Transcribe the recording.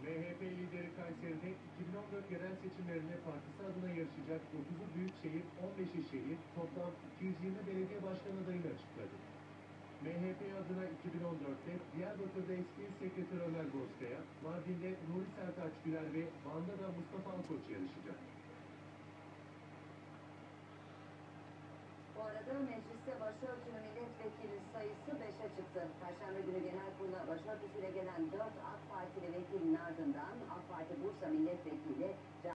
MHP lideri Kayseri'de 2014 yerel seçimlerinde partisi adına yarışacak 9'u büyükşehir, 15'i şehir, toplam 220 belediye başkan adayını açıkladı. MHP adına 2014'te Diyarbakır'da eski il sekreteri Ömer Bozkaya, Mardin'de Nuri Sertaç Güler ve Van'da da Mustafa Alkoç yarışacak. Bu arada mecliste başörtülü milletvekili sayısı 5'e çıktı. Perşembe günü genel kurula başörtüsüyle gelen 4 AK Partili vekilin ardından AK Parti Bursa milletvekili